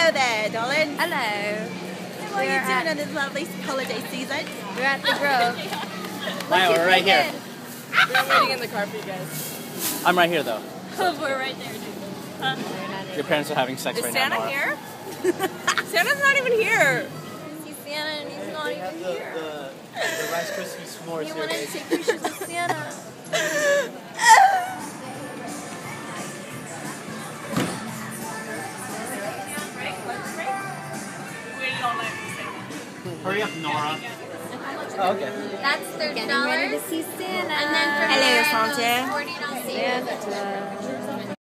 Hello there, darling. Hello. What are you doing in this lovely holiday season? We're at the Grove. Hi, we're right here. We're waiting in the car for you guys. I'm right here, though. We're right there, dude. Huh? Your parents are having sex right now. Is Santa here? Santa's not even here. See Santa and he's not even here. The Rice Krispie s'mores He here. wanted to take pictures with Santa. Hurry up, Nora. Oh, okay. That's $30. Getting ready to see Santa. And then for Hello, Santa. $40. Santa.